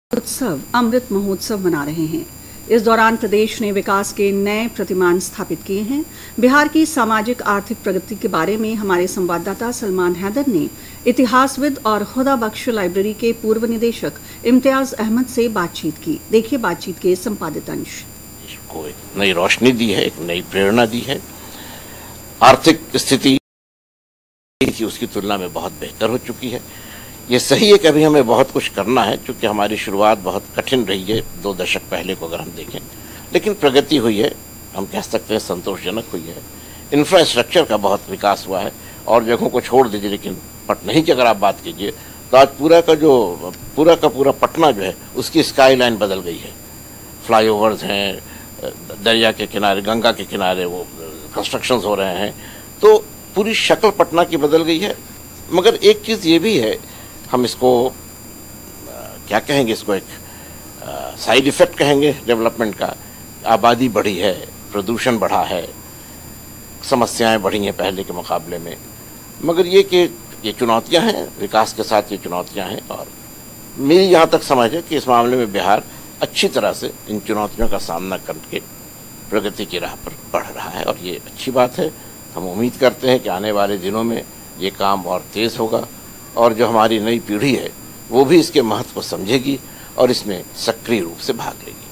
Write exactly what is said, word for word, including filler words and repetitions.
उत्सव अमृत महोत्सव मना रहे हैं। इस दौरान प्रदेश ने विकास के नए प्रतिमान स्थापित किए हैं। बिहार की सामाजिक आर्थिक प्रगति के बारे में हमारे संवाददाता सलमान हैदर ने इतिहासविद और खुदा बख्श लाइब्रेरी के पूर्व निदेशक इम्तियाज अहमद से बातचीत की। देखिए बातचीत के संपादित अंश। को एक नई रोशनी दी है, एक नई प्रेरणा दी है। आर्थिक स्थिति थी उसकी तुलना में बहुत बेहतर हो चुकी है। ये सही है कि अभी हमें बहुत कुछ करना है, क्योंकि हमारी शुरुआत बहुत कठिन रही है दो दशक पहले को अगर हम देखें, लेकिन प्रगति हुई है, हम कह सकते हैं संतोषजनक हुई है। इंफ्रास्ट्रक्चर का बहुत विकास हुआ है और जगहों को छोड़ दीजिए, लेकिन पटना की अगर आप बात कीजिए तो आज पूरा का जो पूरा का पूरा पटना जो है उसकी स्काई लाइन बदल गई है। फ्लाईओवर्स हैं, दरिया के किनारे, गंगा के किनारे वो कंस्ट्रक्शंस हो रहे हैं, तो पूरी शक्ल पटना की बदल गई है। मगर एक चीज़ ये भी है, हम इसको क्या कहेंगे, इसको एक साइड इफ़ेक्ट कहेंगे डेवलपमेंट का। आबादी बढ़ी है, प्रदूषण बढ़ा है, समस्याएं बढ़ी हैं पहले के मुकाबले में। मगर ये कि ये चुनौतियां हैं, विकास के साथ ये चुनौतियां हैं, और मेरी यहाँ तक समझ है कि इस मामले में बिहार अच्छी तरह से इन चुनौतियों का सामना करके प्रगति की राह पर बढ़ रहा है, और ये अच्छी बात है। हम उम्मीद करते हैं कि आने वाले दिनों में ये काम और तेज़ होगा और जो हमारी नई पीढ़ी है वो भी इसके महत्व को समझेगी और इसमें सक्रिय रूप से भाग लेगी।